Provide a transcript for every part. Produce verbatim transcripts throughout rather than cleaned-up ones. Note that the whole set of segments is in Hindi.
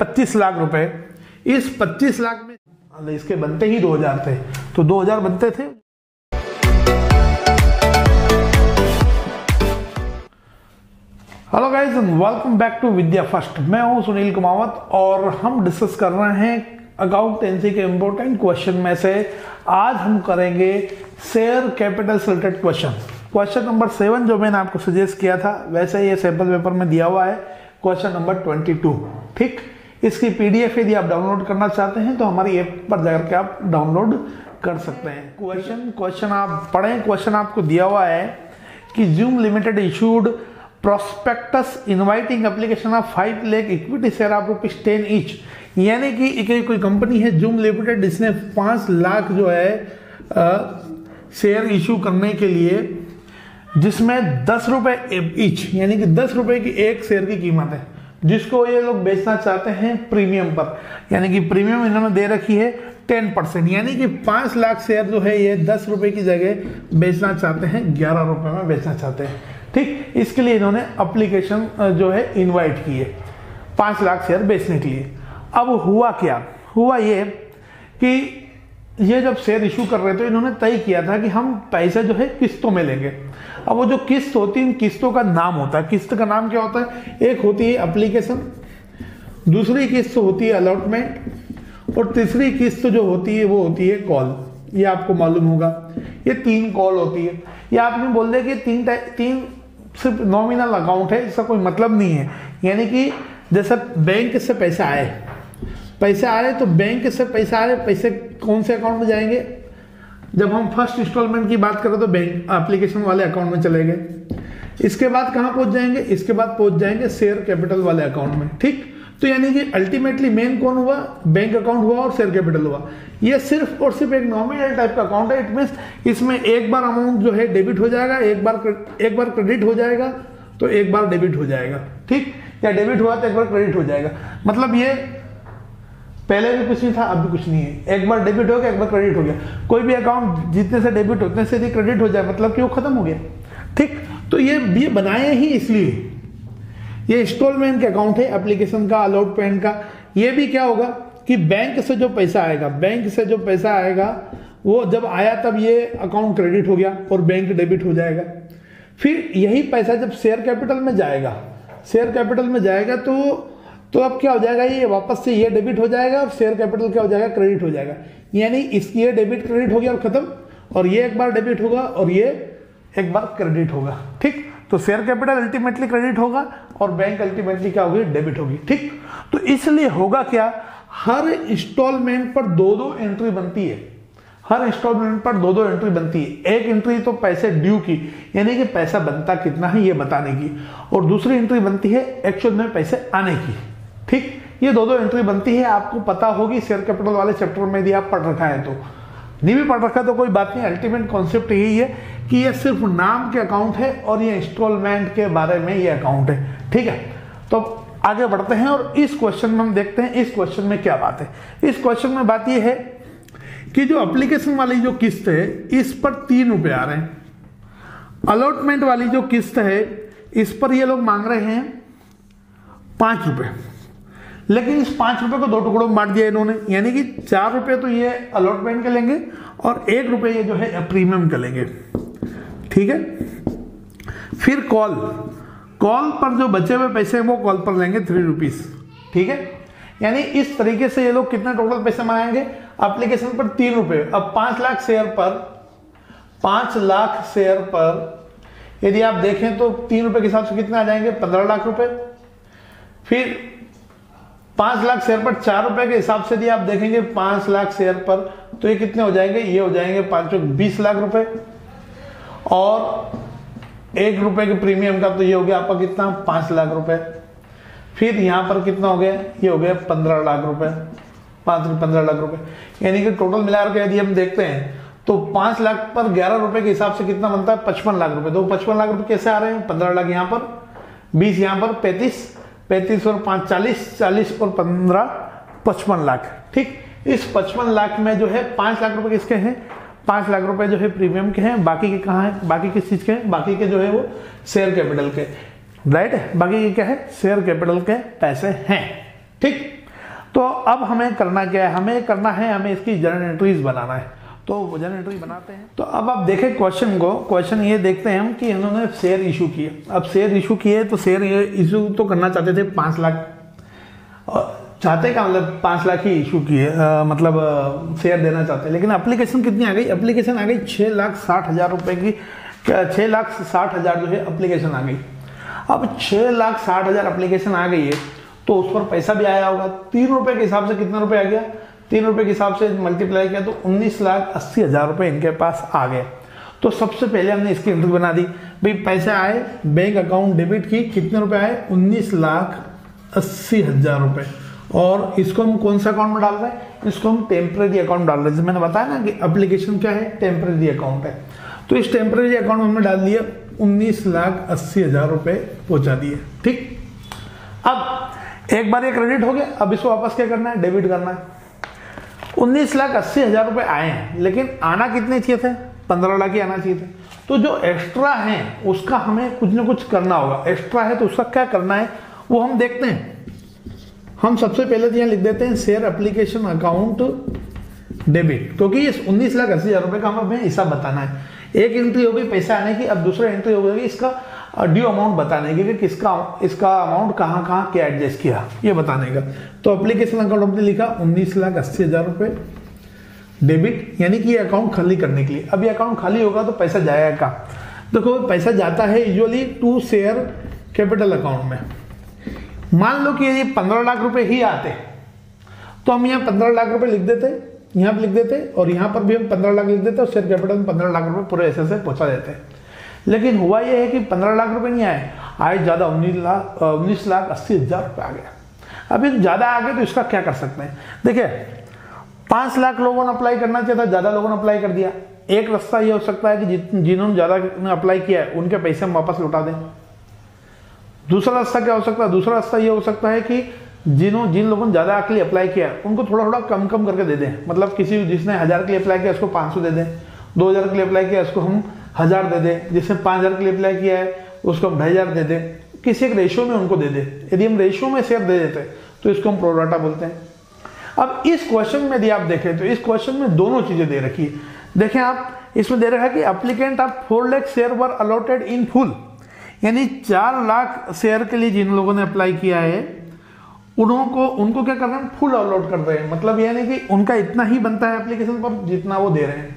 पच्चीस लाख रुपए। इस पच्चीस लाख में इसके बनते ही दो हजार थे, तो दो हजार बनते थे। Hello guys, welcome back to Vidya First. मैं हूं सुनील कुमावत और हम डिस्कस कर रहे हैं अकाउंटेंसी के इंपॉर्टेंट क्वेश्चन में से आज हम करेंगे शेयर कैपिटल से related question. Question number seven जो मैंने आपको सजेस्ट किया था वैसे ये सैंपल पेपर में दिया हुआ है क्वेश्चन नंबर ट्वेंटी टू। ठीक, इसकी पीडीएफ यदि आप डाउनलोड करना चाहते हैं तो हमारी ऐप पर जाकर के आप डाउनलोड कर सकते हैं। क्वेश्चन क्वेश्चन आप पढ़ें। क्वेश्चन आपको दिया हुआ है कि Zoom limited issued prospectus inviting application of five lakh equity share of rupees ten each. यानी कि कोई कंपनी है जूम लिमिटेड, इसने पाँच लाख जो है शेयर इशू करने के लिए, जिसमें दस रुपए ईच यानी कि दस रुपए की एक शेयर की कीमत है, जिसको ये लोग बेचना चाहते हैं प्रीमियम पर। यानी कि प्रीमियम इन्होंने दे रखी है टेन परसेंट, यानी कि पाँच लाख शेयर जो है ये दस रुपए की जगह बेचना चाहते हैं, ग्यारह रुपए में बेचना चाहते हैं। ठीक, इसके लिए इन्होंने एप्लीकेशन जो है इनवाइट की है पाँच लाख शेयर बेचने के लिए। अब हुआ क्या, हुआ ये कि ये जब शेयर इशू कर रहे थे इन्होंने तय किया था कि हम पैसे जो है किस्तों में लेंगे। अब वो जो किस्त होती है, इन किस्तों का नाम होता है। किस्त का नाम क्या होता है? एक होती है एप्लीकेशन, दूसरी किस्त होती है अलॉटमेंट और तीसरी किस्त जो होती है वो होती है कॉल। ये आपको मालूम होगा, ये तीन कॉल होती है। ये आपने बोल दिया कि तीन तीन सिर्फ नॉमिनल अकाउंट है, इसका कोई मतलब नहीं है। यानी कि जैसे बैंक से पैसा आए पैसे आए तो बैंक से पैसा आए, पैसे कौन से अकाउंट में जाएंगे? जब हम फर्स्ट इंस्टॉलमेंट की बात करें तो बैंक एप्लीकेशन वाले अकाउंट में चले गए। इसके बाद कहां पहुंच जाएंगे? इसके बाद पहुंच जाएंगे शेयर कैपिटल वाले अकाउंट में। ठीक, तो यानी कि अल्टीमेटली मेन कौन हुआ? बैंक अकाउंट हुआ और शेयर कैपिटल हुआ। ये सिर्फ और सिर्फ एक नॉमिनल टाइप का अकाउंट है। इट मींस इसमें एक बार अमाउंट जो है डेबिट हो जाएगा, एक बार एक बार क्रेडिट हो जाएगा तो एक बार डेबिट हो जाएगा। ठीक, या डेबिट हुआ तो एक बार क्रेडिट हो जाएगा। मतलब ये पहले भी कुछ नहीं था, अब भी कुछ नहीं है। एक बार डेबिट हो गया, एक बार क्रेडिट हो गया। कोई भी अकाउंट जितने से डेबिट उतने से यदि क्रेडिट हो जाए मतलब कि वो खत्म हो गया। ठीक, तो ये ये बनाए ही इसलिए, ये इंस्टॉलमेंट के अकाउंट है, एप्लीकेशन का, अलॉटमेंट का। ये भी क्या होगा कि बैंक से जो पैसा आएगा, बैंक से जो पैसा आएगा वो जब आया तब ये अकाउंट क्रेडिट हो गया और बैंक डेबिट हो जाएगा। फिर यही पैसा जब शेयर कैपिटल में जाएगा, शेयर कैपिटल में जाएगा तो तो अब क्या हो जाएगा? ये वापस से ये डेबिट हो जाएगा और शेयर कैपिटल क्या हो जाएगा? क्रेडिट हो जाएगा। यानी इसकी ये डेबिट क्रेडिट हो गया और खत्म, और ये एक बार डेबिट होगा और ये एक बार क्रेडिट होगा। ठीक, तो शेयर कैपिटल अल्टीमेटली क्रेडिट होगा और बैंक अल्टीमेटली क्या होगी? डेबिट होगी। ठीक, तो इसलिए होगा क्या, हर इंस्टॉलमेंट पर दो दो एंट्री बनती है। हर इंस्टॉलमेंट पर दो दो एंट्री बनती है। एक एंट्री तो पैसे ड्यू की, यानी कि पैसा बनता कितना है ये बताने की, और दूसरी एंट्री बनती है एक्चुअल में पैसे आने की। ठीक, ये दो दो एंट्री बनती है। आपको पता होगी शेयर कैपिटल वाले चैप्टर में यदि आप पढ़ रखा है तो, नहीं भी पढ़ रखा तो कोई बात नहीं। अल्टीमेट कॉन्सेप्ट यही है कि ये सिर्फ नाम के अकाउंट है और ये इंस्टॉलमेंट के बारे में ये अकाउंट है। ठीक है, तो आगे बढ़ते हैं और इस क्वेश्चन में हम देखते हैं इस क्वेश्चन में क्या बात है। इस क्वेश्चन में बात यह है कि जो एप्लीकेशन वाली जो किस्त है इस पर तीन रुपए आ रहे हैं। अलॉटमेंट वाली जो किस्त है इस पर ये लोग मांग रहे हैं पांच रुपए, लेकिन इस पांच रुपए को दो टुकड़ों में बांट दिया इन्होंने। यानी कि चार रुपए तो ये अलॉटमेंट के लेंगे और एक रुपए ये जो है प्रीमियम के लेंगे। ठीक है, फिर कॉल कॉल पर जो बचे हुए पैसे हैं वो कॉल पर लेंगे थ्री रुपीज। ठीक है, यानी इस तरीके से ये लोग कितना टोटल पैसे मांगेंगे? एप्लीकेशन पर तीन रुपए। अब पांच लाख शेयर पर पांच लाख शेयर पर यदि आप देखें तो तीन रुपए के हिसाब से कितने आ जाएंगे? पंद्रह लाख रुपए। फिर पांच लाख शेयर पर चार रुपए के हिसाब से यदि आप देखेंगे पांच लाख शेयर पर तो ये कितने हो जाएंगे? ये हो जाएंगे पांचों बीस लाख रुपए, और एक रुपए के प्रीमियम का तो ये हो गया आपका कितना? पांच लाख रुपए। फिर यहां पर कितना हो गया? ये हो गया पंद्रह लाख रुपए, पांच पंद्रह लाख रुपए। यानी कि टोटल मिलाकर यदि हम देखते हैं तो पांच लाख पर ग्यारह रुपए के हिसाब से कितना बनता है? पचपन लाख रुपए। तो पचपन लाख रुपए कैसे आ रहे हैं? पंद्रह लाख यहाँ पर, बीस यहाँ पर, पैंतीस पैंतीस और पांच चालीस, चालीस और पंद्रह पचपन लाख। ठीक, इस पचपन लाख में जो है पांच लाख रुपए किसके हैं? पांच लाख रुपए जो है प्रीमियम के हैं। बाकी के कहाँ हैं? बाकी किस चीज के हैं? बाकी के जो है वो शेयर कैपिटल के। राइट, बाकी ये क्या है? शेयर कैपिटल के पैसे हैं। ठीक, तो अब हमें करना क्या है, हमें करना है, हमें इसकी जर्नल एंट्रीज बनाना है। तो जर्नल एंट्री बनाते हैं। तो अब आप देखें क्वेश्चन को, क्वेश्चन ये देखते हैं हम कि इन्होंने शेयर इशू किए। अब शेयर इशू किए तो शेयर इशू तो करना चाहते थे पाँच लाख, चाहते का मतलब पाँच लाख ही इशू किए, मतलब शेयर देना चाहते हैं। लेकिन एप्लीकेशन कितनी आ गई, एप्लीकेशन आ गई छः लाख साठ हज़ार रुपये की, छः लाख साठ हज़ार जो है एप्लीकेशन आ गई। अब छः लाख साठ हज़ार एप्लीकेशन आ गई है तो उस पर पैसा भी आया होगा। तीन रुपये के हिसाब से कितना रुपये आ गया, तीन रुपये के हिसाब से मल्टीप्लाई किया तो उन्नीस लाख अस्सी हज़ार रुपये इनके पास आ गए। तो सबसे पहले हमने इसकी एंट्री बना दी, भाई पैसे आए बैंक अकाउंट डेबिट की, कितने रुपए आए, उन्नीस लाख अस्सी हज़ार रुपये। और इसको हम कौन सा अकाउंट में डाल रहे हैं, इसको हम टेम्परेरी अकाउंट डाल रहे हैं। मैंने बताया ना कि एप्लीकेशन क्या है, टेम्परेरी अकाउंट है। तो इस टेम्परेरी अकाउंट में हमने डाल दिया उन्नीस लाख अस्सी हज़ार रुपये पहुंचा दिए। ठीक, अब एक बार ये क्रेडिट हो गया, अब इसको वापस क्या करना है, डेबिट करना है। उन्नीस लाख अस्सी हज़ार रुपये आए हैं, लेकिन आना कितने चाहिए थे, पंद्रह लाख ही आना चाहिए थे। तो जो एक्स्ट्रा है उसका हमें कुछ ना कुछ करना होगा। एक्स्ट्रा है तो उसका क्या करना है वो हम देखते हैं। हम सबसे पहले तो यहाँ लिख देते हैं शेयर एप्लीकेशन अकाउंट डेबिट, क्योंकि ये उन्नीस लाख अस्सी हज़ार रुपये का हमें हिसाब बताना है। एक एंट्री हो गई पैसा आने की, अब दूसरा एंट्री हो गई इसका ड्यू अमाउंट बताने की कि किसका इसका अमाउंट कहाँ कहाँ क्या एडजस्ट किया ये बताने का। तो एप्लीकेशन अकाउंट हमने लिखा उन्नीस लाख अस्सी हज़ार रुपये डेबिट, यानी कि ये अकाउंट खाली करने के लिए। अब ये अकाउंट खाली होगा तो पैसा जाएगा कहाँ, देखो पैसा जाता है usually to share capital account में। मान लो कि यदि पंद्रह लाख रुपए ही आते तो हम यहाँ पंद्रह लाख रुपए लिख देते, यहाँ पे लिख देते और यहाँ पर भी हम पंद्रह लाख लिख देते और शेयर कैपिटल में पंद्रह लाख रुपए पूरे ऐसे से पहुंचा देते। लेकिन हुआ यह है कि पंद्रह लाख रुपए नहीं आए, आए ज्यादा उन्नीस लाख उन्नीस लाख अस्सी हजार रुपये आ गया। अभी ज्यादा आ गए तो इसका क्या कर सकते हैं, देखिए पांच लाख लोगों ने अप्लाई करना चाहिए था, ज्यादा लोगों ने अप्लाई कर दिया। एक रास्ता ये हो सकता है कि जिन्होंने ज्यादा अप्लाई किया है उनके पैसे हम वापस लौटा दें। दूसरा रास्ता क्या हो सकता है, दूसरा रास्ता ये हो सकता है कि जिन्हों जिन लोगों ने ज्यादा के लिए अप्लाई किया है उनको थोड़ा थोड़ा कम कम करके दे दें। मतलब किसी जिसने हजार के लिए अप्लाई किया उसको पाँच सौ दे दें, दो हजार के लिए अप्लाई किया उसको हम हजार दे दें, जिसने पाँच हजार के लिए अप्लाई किया है उसको हम ढाई हजार दे दें, किसी एक रेशियो में उनको दे दें। यदि हम रेशियो में शेयर दे देते तो इसको हम प्रोराटा बोलते हैं। अब इस क्वेश्चन में यदि आप देखें तो इस क्वेश्चन में दोनों चीजें दे रखी है। देखें आप, इसमें दे रखा है कि applicant of four lakh share were allotted in full, यानी चार लाख शेयर के लिए जिन लोगों ने अप्लाई किया है उनको उनको क्या करना है, फुल अलॉट कर रहे हैं। मतलब यह नहीं कि उनका इतना ही बनता है एप्लीकेशन पर जितना वो दे रहे हैं।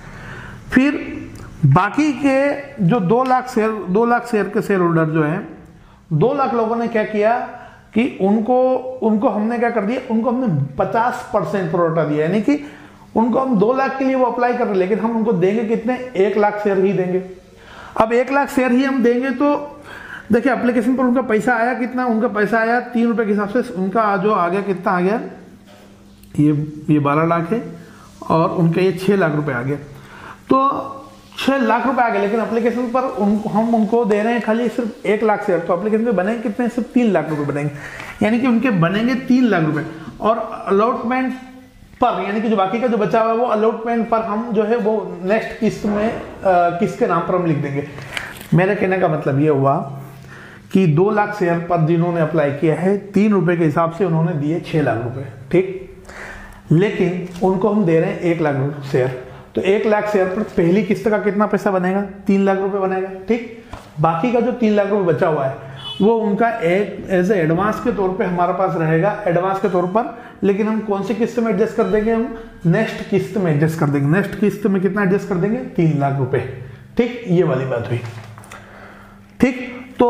फिर बाकी के जो दो लाख शेयर दो लाख शेयर के शेयर होल्डर जो है, दो लाख लोगों ने क्या किया कि उनको उनको हमने क्या कर दिया, उनको हमने पचास परसेंट प्रोराटा दिया, यानी कि उनको हम दो लाख के लिए वो अप्लाई कर रहे, लेकिन हम उनको देंगे कितने, एक लाख शेयर ही देंगे। अब एक लाख शेयर ही हम देंगे तो देखिए एप्लीकेशन पर उनका पैसा आया कितना, उनका पैसा आया तीन रुपए के हिसाब से, उनका जो आ गया कितना आ गया, ये ये बारह लाख है और उनका ये छह लाख रुपए आ गया। तो छह लाख रुपए आ गए, लेकिन एप्लीकेशन पर उनको हम उनको दे रहे हैं खाली सिर्फ एक लाख शेयर। तो एप्लीकेशन में बनेंगे कितने, सिर्फ तीन लाख रुपए बनेंगे, यानी कि उनके बनेंगे तीन लाख रुपए। और अलॉटमेंट पर, यानी कि जो बाकी का जो बचा हुआ है वो अलॉटमेंट पर हम जो है वो नेक्स्ट किस्त में किस्त के नाम पर हम लिख देंगे। मेरे कहने का मतलब ये हुआ कि दो लाख शेयर पर जिन्होंने अप्लाई किया है तीन रुपए के हिसाब से उन्होंने दिए छह लाख रुपए, ठीक, लेकिन उनको हम दे रहे हैं एक लाख शेयर। तो एक लाख शेयर पर पहली किस्त का कितना पैसा बनेगा, तीन लाख रुपए बनेगा, ठीक। बाकी का जो तीन लाख रुपए बचा हुआ है वो उनका एक एज ए एडवांस के तौर पे हमारे पास रहेगा, एडवांस के तौर पर। लेकिन हम कौन सी किस्त में एडजस्ट कर देंगे, हम नेक्स्ट किस्त में एडजस्ट कर देंगे। नेक्स्ट किस्त में कितना एडजस्ट कर देंगे, तीन लाख रुपए, ठीक। ये वाली बात हुई, ठीक। तो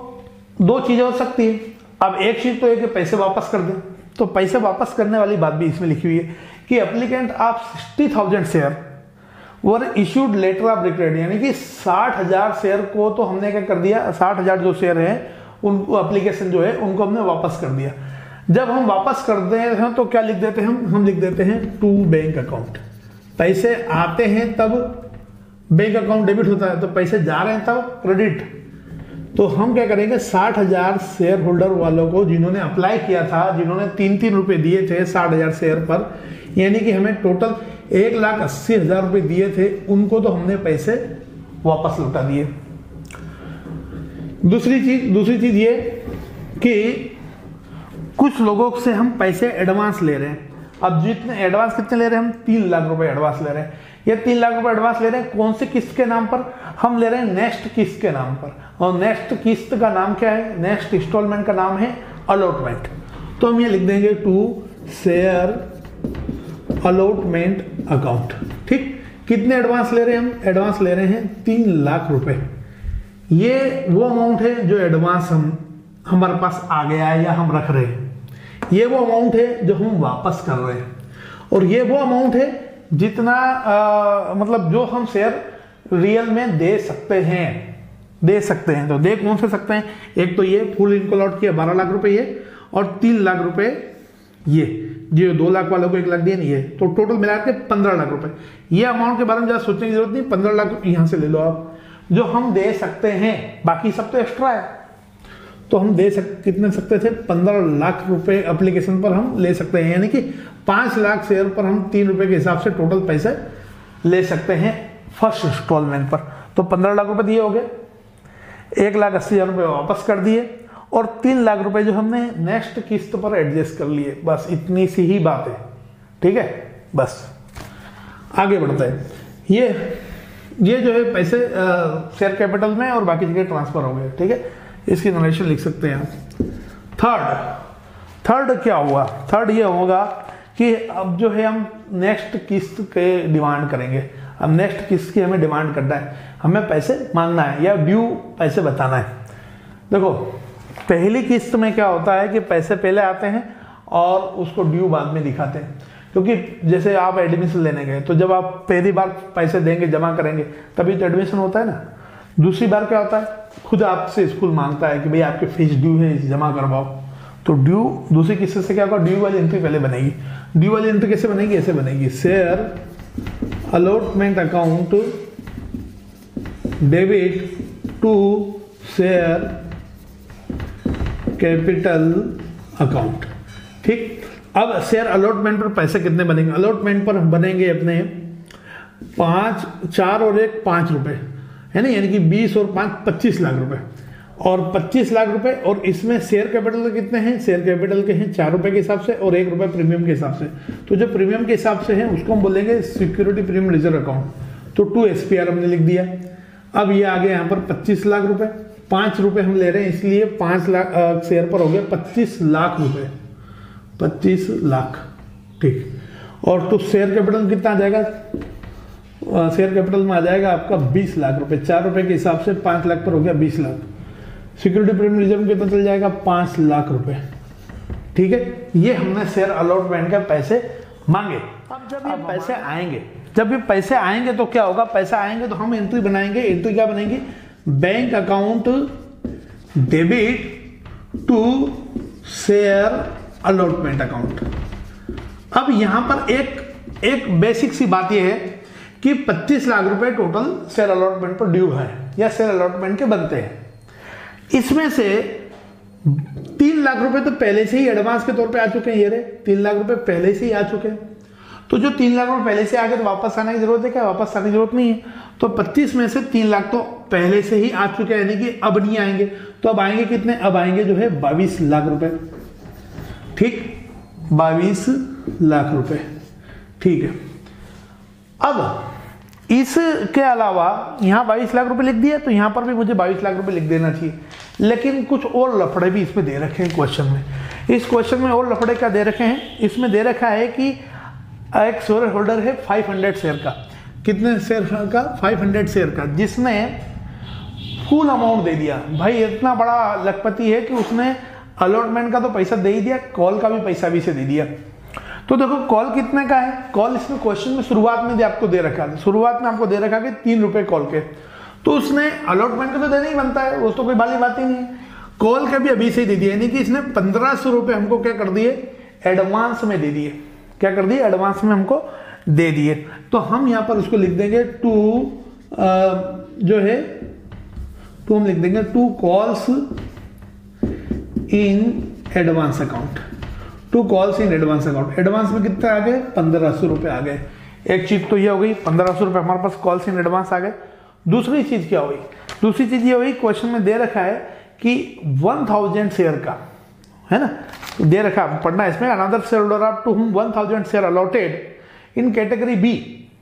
दो चीजें हो सकती है। अब एक चीज तो है कि पैसे वापस कर दें, तो पैसे वापस करने वाली बात भी इसमें लिखी हुई है कि applicant of sixty thousand share were issued letter of regret, यानी कि साठ हजार शेयर को तो हमने क्या कर दिया, साठ हजार जो शेयर है उनको एप्लीकेशन जो है उनको हमने वापस कर दिया। जब हम वापस कर दे हैं तो क्या लिख देते हैं हम हम लिख देते हैं टू बैंक अकाउंट। पैसे आते हैं तब बैंक अकाउंट डेबिट होता है, तो पैसे जा रहे हैं तब क्रेडिट। तो हम क्या करेंगे, साठ हजार शेयर होल्डर वालों को जिन्होंने अप्लाई किया था, जिन्होंने तीन तीन रुपए दिए थे साठ हजार शेयर पर, यानी कि हमें टोटल एक लाख अस्सी हजार रुपए दिए थे, उनको तो हमने पैसे वापस लौटा दिए। दूसरी चीज दूसरी चीज ये कि कुछ लोगों से हम पैसे एडवांस ले रहे हैं। अब जितने एडवांस कितने ले रहे हैं हम, तीन लाख रुपए एडवांस ले रहे हैं। ये तीन लाख रुपए एडवांस ले रहे हैं कौन सी किस्त के नाम पर, हम ले रहे हैं नेक्स्ट किस्त के नाम पर। और नेक्स्ट किस्त का नाम क्या है, नेक्स्ट इंस्टॉलमेंट का नाम है अलॉटमेंट। तो हम ये लिख देंगे टू शेयर अलॉटमेंट अकाउंट। ठीक, कितने एडवांस ले रहे हैं हम, एडवांस ले रहे हैं तीन लाख रुपए। ये वो अमाउंट है जो एडवांस हम हमारे पास आ गया है या हम रख रहे हैं। ये वो अमाउंट है जो हम वापस कर रहे हैं। और ये वो अमाउंट है जितना आ, मतलब जो हम शेयर रियल में दे सकते हैं दे सकते हैं। तो दे कौन से सकते हैं, एक तो ये फुल इनको लॉट किया बारह लाख रुपए ये, और तीन लाख रुपए ये, जो दो लाख वालों को एक लाख दिया नहीं है, तो टोटल मिला के पंद्रह लाख रुपए। ये अमाउंट के बारे में ज्यादा सोचने की जरूरत नहीं, पंद्रह लाख यहां से ले लो आप, जो हम दे सकते हैं। बाकी सब तो एक्स्ट्रा है। तो हम दे सक कितने सकते थे, पंद्रह लाख रुपए एप्लीकेशन पर हम ले सकते हैं, यानी कि पांच लाख शेयर पर हम तीन रुपए के हिसाब से टोटल पैसे ले सकते हैं फर्स्ट इंस्टॉलमेंट पर। तो पंद्रह लाख रुपए दिए हो गए, एक लाख अस्सी हजार रुपये वापस कर दिए, और तीन लाख रुपए जो हमने नेक्स्ट किस्त पर एडजस्ट कर लिए। बस इतनी सी ही बात है। ठीक है, बस आगे बढ़ते हैं। ये ये जो है पैसे शेयर कैपिटल में और बाकी जगह ट्रांसफर हो गए। ठीक है, इसकी नरेशन लिख सकते हैं आप। थर्ड थर्ड क्या हुआ, थर्ड ये होगा कि अब जो है हम नेक्स्ट किस्त के डिमांड करेंगे। अब नेक्स्ट किस्त की हमें डिमांड करना है, हमें पैसे मांगना है या ड्यू पैसे बताना है। देखो पहली किस्त में क्या होता है कि पैसे पहले आते हैं और उसको ड्यू बाद में दिखाते हैं। क्योंकि जैसे आप एडमिशन लेने गए तो जब आप पहली बार पैसे देंगे जमा करेंगे तभी तो एडमिशन होता है ना। दूसरी बार क्या होता है, खुद आपसे स्कूल मांगता है कि भाई आपके फीस ड्यू है जमा करवाओ। तो ड्यू दूसरी किस्त से क्या होगा, ड्यू वाली एंट्री पहले बनेगी। ड्यू वाली एंट्री कैसे बनेगी, ऐसे बनेगी, share allotment account debit to share capital account. ठीक, अब शेयर अलॉटमेंट पर पैसे कितने बनेंगे, अलॉटमेंट पर बनेंगे अपने पांच, चार और एक पांच रुपए है ना, यानी कि बीस और पांच पच्चीस लाख रुपए, और पच्चीस लाख रुपए। और इसमें शेयर कैपिटल कितने हैं, शेयर कैपिटल के हैं चार रुपए के हिसाब से और एक रुपए प्रीमियम के हिसाब से। तो जो प्रीमियम के हिसाब से है उसको हम बोलेंगे सिक्योरिटी प्रीमियम रिजर्व अकाउंट। तो टू एस पी आर हमने लिख दिया। अब ये आ गया यहाँ पर पच्चीस लाख रुपए, पांच रुपए हम ले रहे हैं इसलिए पांच लाख शेयर पर हो गया पच्चीस लाख रुपए, पच्चीस लाख। ठीक, और तो शेयर कैपिटल कितना आ जाएगा, शेयर कैपिटल में आ जाएगा आपका बीस लाख रुपए। चार रुपए के हिसाब से पांच लाख पर हो गया बीस लाख। सिक्योरिटी प्रीमियम रिजर्व कितना चल जाएगा, पांच लाख रुपए। ठीक है, ये हमने शेयर अलॉटमेंट के पैसे मांगे। अब जब ये पैसे आएंगे जब ये पैसे आएंगे तो क्या होगा, पैसा आएंगे तो हम एंट्री बनाएंगे। एंट्री क्या बनेगी, bank account debit to share allotment account. अब यहां पर एक एक बेसिक सी बात यह है कि पच्चीस लाख रुपए टोटल शेयर अलॉटमेंट पर ड्यू है या शेयर अलॉटमेंट के बनते हैं। इसमें से तीन लाख रुपए तो पहले से ही एडवांस के तौर पे आ चुके हैं। ये रहे तीन लाख रुपए पहले से ही आ चुके हैं। तो जो तीन लाख रुपए पहले से आ गए तो वापस आने की जरूरत है क्या, वापस आने की जरूरत नहीं है। तो पच्चीस में से तीन लाख तो पहले से ही आ चुके हैं, यानी कि अब नहीं आएंगे। तो अब आएंगे कितने, अब आएंगे जो है बाईस लाख रुपए। ठीक, बाईस लाख रुपए। ठीक है, अब इसके अलावा यहां बाईस लाख रुपए लिख दिया, तो यहां पर भी मुझे बाईस लाख रुपए लिख देना चाहिए। लेकिन कुछ और लफड़े भी इसमें दे रखे हैं क्वेश्चन में। इस क्वेश्चन में और लफड़े क्या दे रखे हैं, इसमें दे रखा है कि एक शेयर होल्डर है पाँच सौ शेयर का। कितने शेयर का, पाँच सौ शेयर का, जिसने फुल अमाउंट दे दिया। भाई इतना बड़ा लखपति है कि उसने अलॉटमेंट का तो पैसा दे ही दिया, कॉल का भी पैसा भी से दे दिया। तो देखो कॉल कितने का है, कॉल इसमें क्वेश्चन में शुरुआत में आपको दे रखा है, शुरुआत में आपको दे रखा है तीन रुपए कॉल के। तो उसने अलॉटमेंट का तो देना ही बनता है, वो तो कोई बाली बात ही नहीं है। कॉल का भी अभी से ही दे दिया, यानी कि इसने पंद्रह सौ रुपए हमको क्या कर दिए, एडवांस में दे दिए। क्या कर दिए, एडवांस में हमको दे दिए। तो हम यहां पर उसको लिख देंगे टू जो है टू हम लिख देंगे to calls in advance account. To calls in advance account. Advance में कितने आ गए, पंद्रह सौ रुपए आ गए। एक चीज तो ये हो गई, पंद्रह सौ रुपए हमारे पास कॉल्स इन एडवांस आ गए। दूसरी चीज क्या हुई, दूसरी चीज ये हुई, क्वेश्चन में दे रखा है कि वन थाउजेंड शेयर का है ना, तो दे रखा पढ़ना इसमें। Another share holder of to whom one thousand share allotted in category B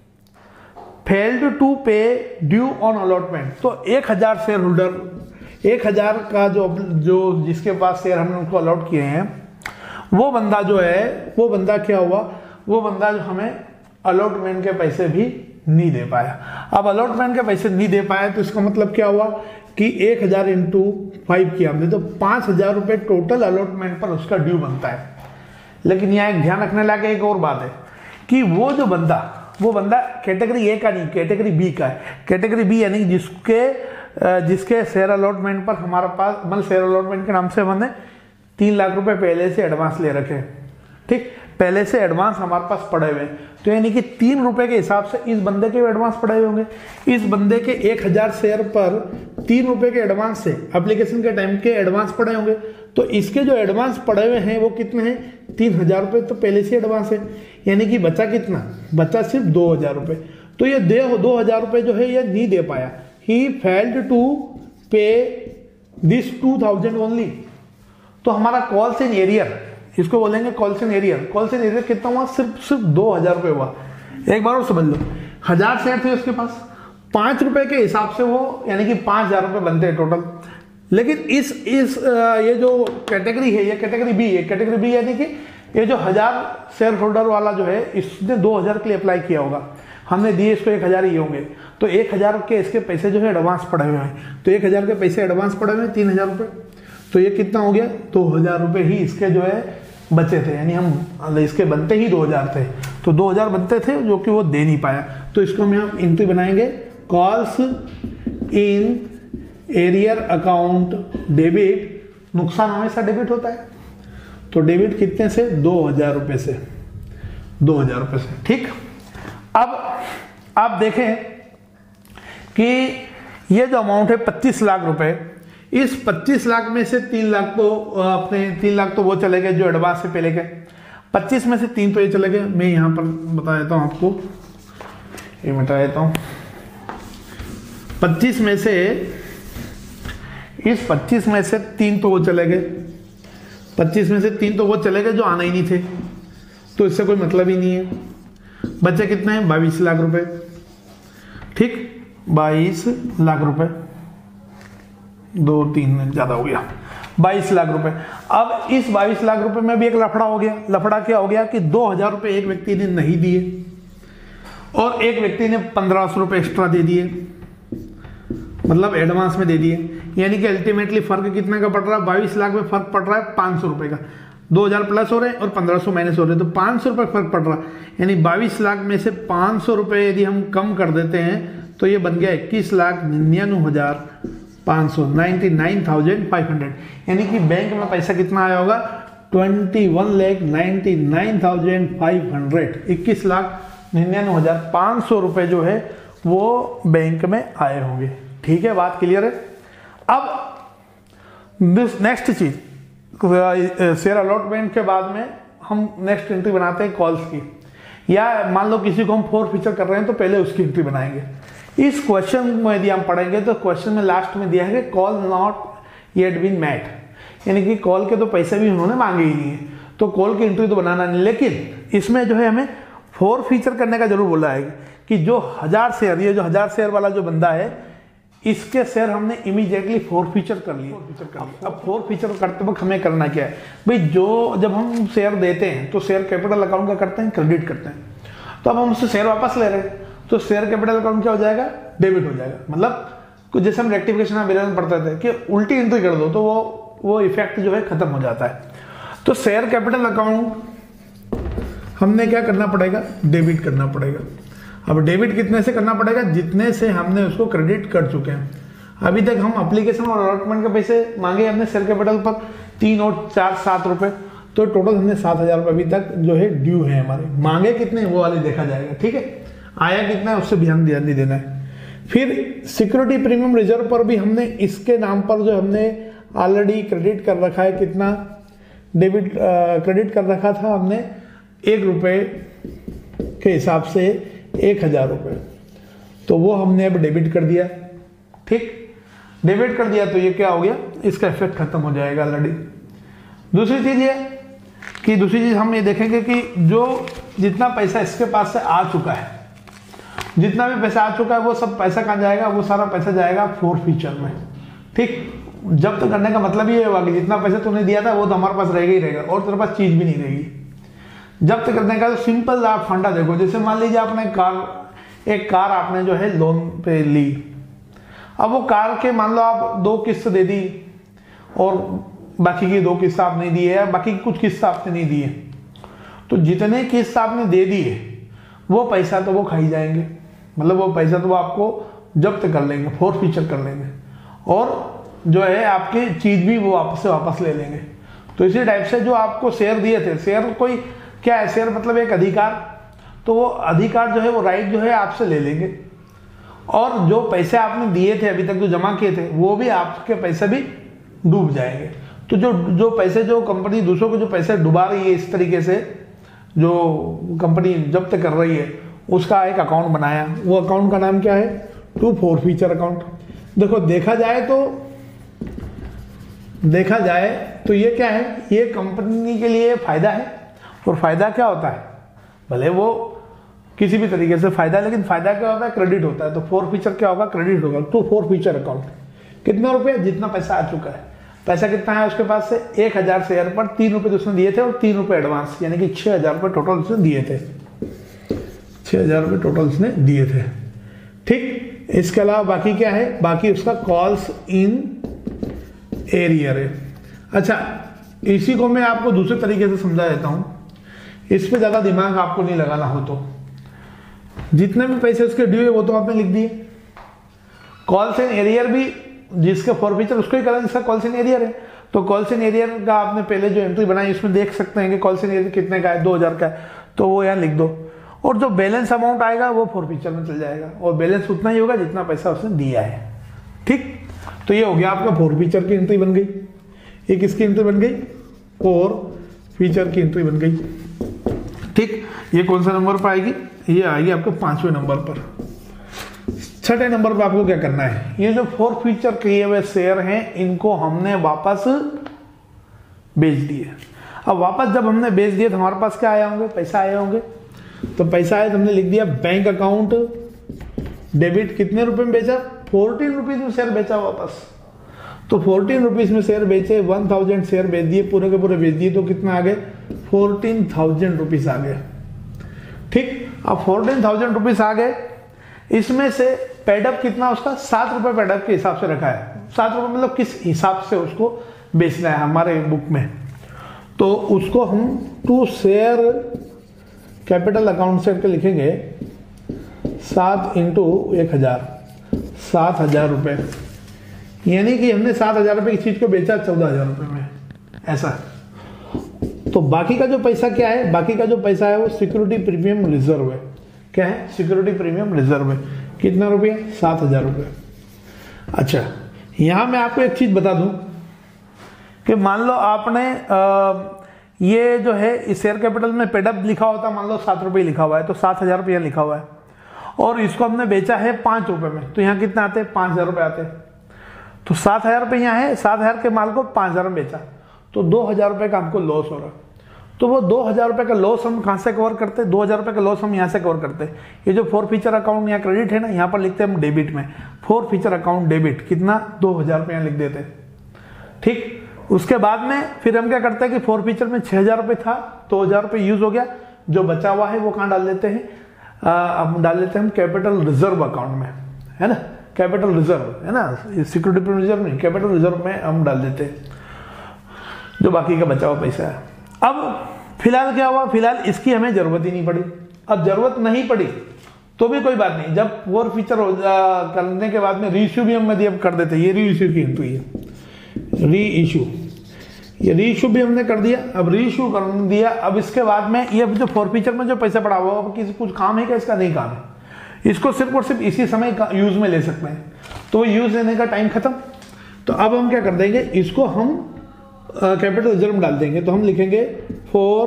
failed to pay due on allotment. तो एक हजार शेयर होल्डर, एक हजार का जो जो जिसके पास शेयर हमने उनको अलॉट किए हैं, वो बंदा जो है, वो बंदा क्या हुआ, वो बंदा जो हमें अलॉटमेंट के पैसे भी नहीं दे पाया। अब अलॉटमेंट के पैसे नहीं दे पाया तो इसका मतलब क्या हुआ कि एक हजार इंटू फाइव किया हमने, तो पांच हजार रुपये टोटल अलॉटमेंट पर उसका ड्यू बनता है। लेकिन यहाँ एक ध्यान रखने लायक एक और बात है कि वो जो बंदा, वो बंदा कैटेगरी ए का नहीं, कैटेगरी बी का है। कैटेगरी बी यानी जिसके जिसके शेयर अलॉटमेंट पर हमारे पास, मतलब शेयर अलॉटमेंट के नाम से हमने तीन लाख रुपए पहले से एडवांस ले रखे हैं, ठीक, पहले से एडवांस हमारे पास पड़े हुए। तो यानी कि तीन रुपए के हिसाब से इस बंदे के एडवांस पड़े हुए होंगे। इस बंदे के एक हजार शेयर पर तीन रुपए के एडवांस से एप्लीकेशन के टाइम के एडवांस पड़े होंगे। तो इसके जो एडवांस पड़े हुए हैं वो कितने हैं, तीन हजार रुपये तो पहले से एडवांस है। यानी कि बचा कितना, बचा सिर्फ दो हजार रुपये। तो ये दे दो हजार रुपये जो है ये नहीं दे पाया। He failed to pay this two thousand only. तो हमारा कॉल्स इन एरियर, इसको बोलेंगे calls in arrear. Calls in arrear कितना हुआ, सिर्फ सिर्फ दो हजार रुपये हुआ। एक बार और समझ लो, हजार शेयर थे उसके पास, पांच रुपए के हिसाब से वो यानी कि पांच हजार रुपये बनते हैं टोटल। लेकिन इस इस ये जो कैटेगरी है, ये कैटेगरी बी है। कैटेगरी बी यानी कि ये जो हजार शेयर होल्डर वाला जो है, इसने दो हजार के लिए अप्लाई किया होगा, हमने दिए इसको एक हजार ही होंगे। तो एक हजार के इसके पैसे जो है एडवांस पड़े हुए हैं। तो एक हजार के पैसे एडवांस पड़े हुए हैं तीन हजार रुपये। तो ये कितना हो गया, दो हजार रुपये ही इसके जो है बचे थे। यानी हम इसके बनते ही दो हजार थे, तो दो हजार बनते थे जो कि वो दे नहीं पाया। तो इसको हम यहाँ एंट्री बनाएंगे, calls in arrear account debit. नुकसान हमेशा डेबिट होता है, तो डेबिट कितने से, दो हजार रुपये से, दो हजार रुपये से, ठीक। अब आप देखें कि ये जो अमाउंट है पच्चीस लाख रुपए, इस पच्चीस लाख में से तीन लाख तो अपने तीन लाख तो वो चले गए जो एडवांस से पहले के, पच्चीस में से तीन तो ये चले गए। मैं यहाँ पर बता देता हूँ आपको, ये मिटा देता हूँ। पच्चीस में से, इस पच्चीस में से तीन तो वो चले गए, पच्चीस में से तीन तो वो चले गए जो आना ही नहीं थे, तो इससे कोई मतलब ही नहीं है। बचे कितने हैं, बाईस लाख रुपए, ठीक, बाईस लाख रुपए, दो तीन ज्यादा हो गया, बाईस लाख रुपए। अब इस बाईस लाख रुपए में भी एक लफड़ा हो गया। लफड़ा क्या हो गया कि दो हजार रुपए एक व्यक्ति ने नहीं दिए और एक व्यक्ति ने पंद्रह सौ रुपए एक्स्ट्रा दे दिए, मतलब एडवांस में दे दिए। यानी कि अल्टीमेटली फर्क कितने का पड़ रहा है, बाईस लाख में फर्क पड़ रहा है पाँच सौ रुपए का। दो हजार प्लस हो रहे हैं और पंद्रह सौ माइनस हो रहे हैं, तो पाँच सौ रुपये फर्क पड़ रहा है। यानी बाईस लाख में से पाँच सौ रुपये यदि हम कम कर देते हैं तो ये बन गया इक्कीस लाख निन्यानवे हजार पाँच सौ, ninety nine thousand five hundred. यानी कि बैंक में पैसा कितना आया होगा, twenty one lakh ninety nine thousand five hundred. इक्कीस लाख निन्यानवे हजार पाँच सौ रुपये जो है वो बैंक में आए होंगे, ठीक है, बात क्लियर है। अब नेक्स्ट चीज, शेयर अलॉटमेंट के बाद में हम नेक्स्ट एंट्री बनाते हैं कॉल्स की, या मान लो किसी को हम फोर फीचर कर रहे हैं तो पहले उसकी एंट्री बनाएंगे। इस क्वेश्चन में यदि हम पढ़ेंगे तो क्वेश्चन में लास्ट में दिया है कि call not yet been met, यानी कि कॉल के तो पैसे भी उन्होंने मांगे ही नहीं है, तो कॉल की एंट्री तो बनाना नहीं। लेकिन इसमें जो है हमें फोर फीचर करने का जरूर बोला है कि जो हजार शेयर, ये जो हजार शेयर वाला जो बंदा है, इसके शेयर हमने इमीडिएटली फोर फीचर कर लिए। अब फोर फीचर करते वक्त हमें करना क्या है भाई, जो जब हम शेयर देते हैं तो शेयर कैपिटल अकाउंट का करते हैं, क्रेडिट करते हैं। तो अब हम उससे शेयर वापस ले रहे हैं तो शेयर कैपिटल अकाउंट क्या हो जाएगा, डेबिट हो जाएगा। मतलब जैसे हम रेक्टिफिकेशन में पढ़ते थे कि उल्टी एंट्री कर दो तो वो वो इफेक्ट जो है खत्म हो जाता है। तो शेयर कैपिटल अकाउंट हमने क्या करना पड़ेगा, डेबिट करना पड़ेगा। अब डेबिट कितने से करना पड़ेगा, जितने से हमने उसको क्रेडिट कर चुके हैं। अभी तक हम एप्लीकेशन और अलॉटमेंट के पैसे मांगे हमने शेयर कैपिटल पर तीन और चार सात रुपए, तो टोटल हमने सात हजार रुपये अभी तक जो है ड्यू है हमारे। मांगे कितने वो वाले देखा जाएगा, ठीक है, आया कितना है उससे ध्यान ध्यान नहीं देना है। फिर सिक्योरिटी प्रीमियम रिजर्व पर भी हमने इसके नाम पर जो हमने ऑलरेडी क्रेडिट कर रखा है, कितना डेबिट क्रेडिट कर रखा था हमने, एक रुपये के हिसाब से एक हजार रुपये, तो वो हमने अब डेबिट कर दिया, ठीक, डेबिट कर दिया तो ये क्या हो गया, इसका इफेक्ट खत्म हो जाएगा ऑलरेडी। दूसरी चीज ये कि दूसरी चीज हम ये देखेंगे कि जो जितना पैसा इसके पास से आ चुका है, जितना भी पैसा आ चुका है वो सब पैसा कहाँ जाएगा, वो सारा पैसा जाएगा फोर फीचर में। ठीक, जब्त करने का मतलब ये होगा कि जितना पैसा तूने दिया था वो तो हमारे पास रहेगा ही रहेगा और तेरे पास चीज भी नहीं रहेगी। जब्त करने का तो सिंपल आप फंडा देखो, जैसे मान लीजिए आपने कार एक कार आपने जो है लोन पे ली, अब वो कार के मान लो आप दो किस्त दे दी और बाकी की दो किस्त आप नहीं दिए या बाकी कुछ किस्त आपने नहीं दिए, तो जितने किस्त आपने दे दिए वो पैसा तो वो खाई जाएंगे, मतलब वो पैसा तो वो आपको जब्त कर लेंगे, फोर फीचर कर लेंगे और जो है आपकी चीज भी वो वापस से वापस ले लेंगे। तो इसी टाइप से जो आपको शेयर दिए थे, शेयर कोई क्या है, शेयर मतलब एक अधिकार, तो वो अधिकार जो है वो राइट जो है आपसे ले लेंगे और जो पैसे आपने दिए थे अभी तक जो जमा किए थे वो भी आपके पैसे भी डूब जाएंगे। तो जो जो पैसे जो कंपनी दूसरों को जो पैसे डुबा रही है इस तरीके से, जो कंपनी जब्त कर रही है, उसका एक अकाउंट बनाया, वो अकाउंट का नाम क्या है, टू फोर फीचर अकाउंट। देखो देखा जाए तो देखा जाए तो ये क्या है, ये कंपनी के लिए फायदा है। और फायदा क्या होता है, भले वो किसी भी तरीके से फायदा, लेकिन फायदा क्या होता है, क्रेडिट होता है। तो फोर फीचर क्या होगा, क्रेडिट होगा। टू फोर फीचर अकाउंट कितना रुपए, जितना पैसा आ चुका है। पैसा कितना है उसके पास से, एक हजार शेयर पर तीन रुपए तो उसने दिए थे और तीन रुपए एडवांस, यानी कि छह हजार रुपए टोटल उसने दिए थे, छह हजार रुपए टोटल उसने दिए थे। ठीक, इसके अलावा बाकी क्या है, बाकी उसका कॉल्स इन एरियर है। अच्छा, इसी को मैं आपको दूसरे तरीके से समझा देता हूं, इस पे ज्यादा दिमाग आपको नहीं लगाना हो तो जितने भी पैसे उसके ड्यू है वो तो आपने लिख दिए। कॉल्स इन एरियर भी जिसके फोर फीचर उसको ही करना, जिसका कॉल्स इन एरियर है। तो कॉल्स इन एरियर का आपने पहले जो एंट्री बनाई उसमें देख सकते हैं कि कॉल्स इन एरियर कितने का है, दो हजार का है, तो वो यहाँ लिख दो और जो बैलेंस अमाउंट आएगा वो फोर फीचर में चल जाएगा और बैलेंस उतना ही होगा जितना पैसा उसने दिया है। ठीक, तो ये हो गया आपका फोर फीचर की एंट्री बन गई। एक किसकी एंट्री बन गई, फोर फीचर की एंट्री बन गई। ठीक, ये कौन सा नंबर पर आएगी, ये आएगी आपको पांचवें नंबर पर। छठे नंबर पर आपको क्या करना है, ये जो फोर फीचर किए हुए शेयर हैं इनको हमने वापस बेच दिए। अब वापस जब हमने बेच दिए तो हमारे पास क्या आए होंगे, पैसा आए होंगे। तो पैसा आया तो हमने लिख दिया बैंक अकाउंट डेबिट, कितने रुपए में बेचा, फोर्टीन रुपीज में शेयर बेचा वापस। तो फोर्टीन रुपीज में शेयर बेचे, वन थाउजेंड शेयर बेच दिए, पूरे के पूरे बेच दिए, तो कितना आ गए, फोर्टीन थाउजेंड रुपीज आ गए। ठीक, अब फोर्टीन थाउजेंड रुपीज आ गए, इसमें से पेडअप कितना उसका, सात रुपए पेडअप के हिसाब से रखा है। सात रुपए मतलब किस हिसाब से उसको बेचना है हमारे बुक में, तो उसको हम टू शेयर कैपिटल अकाउंट से लिखेंगे सात इंटू एक हजार, सात हजार रुपए, यानी कि हमने सात हजार रुपए की चीज को बेचा चौदह हजार रुपए में, ऐसा। तो बाकी का जो पैसा क्या है, बाकी का जो पैसा है वो सिक्योरिटी प्रीमियम रिजर्व है। क्या है, सिक्योरिटी प्रीमियम रिजर्व है। कितना रुपये, सात हजार रुपये। अच्छा, यहां मैं आपको एक चीज बता दूं कि मान लो आपने आ, ये जो है इस शेयर कैपिटल में पेडअप लिखा होता, मान लो सात रुपये लिखा हुआ है, तो सात हजार रुपया लिखा हुआ है और इसको हमने बेचा है पांच रुपए में, तो यहाँ कितना आते हैं, पांच हजार रुपये आते हैं। तो सात हजार रुपये यहाँ है, सात हजार के माल को पांच हजार में बेचा, तो दो हजार रुपये का हमको लॉस हो रहा। तो वो दो हजार रुपये का लॉस हम कहाँ से कवर करते हैं, दो हजार रुपये का लॉस हम यहाँ से कवर करते हैं। ये जो फोर फीचर अकाउंट यहाँ क्रेडिट है ना, यहाँ पर लिखते हैं हम डेबिट में, फोर फीचर अकाउंट डेबिट, कितना, दो हजार रुपये यहाँ लिख देते हैं। ठीक, उसके बाद में फिर हम क्या करते हैं कि फोर फीचर में छह हजार रुपये था, दो हजार रुपये यूज हो गया, जो बचा हुआ है वो कहाँ डाल देते हैं, अब डाल देते हैं हम कैपिटल रिजर्व अकाउंट में, है ना, कैपिटल रिजर्व है ना, सिक्योरिटी रिजर्व नहीं, कैपिटल रिजर्व में हम डाल देते हैं जो बाकी का बचा हुआ पैसा है। अब फिलहाल क्या हुआ, फिलहाल इसकी हमें जरूरत ही नहीं पड़ी। अब जरूरत नहीं पड़ी तो भी कोई बात नहीं, जब फोर फीचर हो करने के बाद में री इश्यू भी हम दिए कर देते, ये री इश्यू की एंट्री है, री इश्यू, ये री इश्यू भी हमने कर दिया। अब री इश्यू कर दिया, अब इसके बाद में ये जो फोर फीचर में जो पैसा पड़ा हुआ अब किसी कुछ काम है क्या, इसका नहीं काम है, इसको सिर्फ और सिर्फ इसी समय यूज में ले सकते हैं, तो यूज लेने का टाइम खत्म। तो अब हम क्या कर देंगे, इसको हम कैपिटल uh, रिजर्व में डाल देंगे। तो हम लिखेंगे four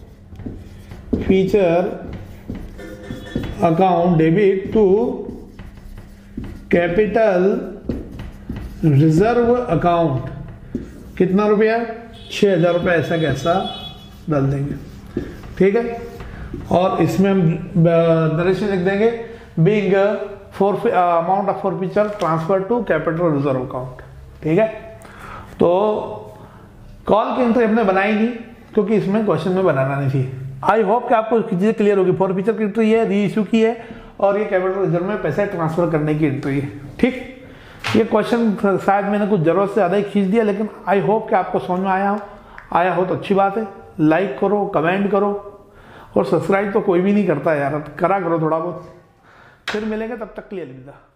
feature account debit to capital reserve account, कितना रुपया, छः हज़ार रुपये ऐसा कैसा डाल देंगे, ठीक है। और इसमें हम नरेशन लिख देंगे being for amount of forfeiture transfer to capital reserve account, ठीक है। तो कॉल की एंट्री हमने बनाई नहीं क्योंकि इसमें क्वेश्चन में बनाना नहीं थी। आई होप कि आपको चीज़ें क्लियर होगी। फॉरफीचर की एंट्री है, री इशू की है, और ये कैपिटल रिजर्व में पैसे ट्रांसफर करने की एंट्री है, ठीक। ये क्वेश्चन शायद मैंने कुछ जरूरत से ज़्यादा ही खींच दिया, लेकिन आई होप कि आपको समझ में आया हो आया हो तो अच्छी बात है। लाइक करो, कमेंट करो, और सब्सक्राइब तो कोई भी नहीं करता यार, करा करो थोड़ा बहुत। फिर मिलेंगे, तब तक के लिए अलविदा।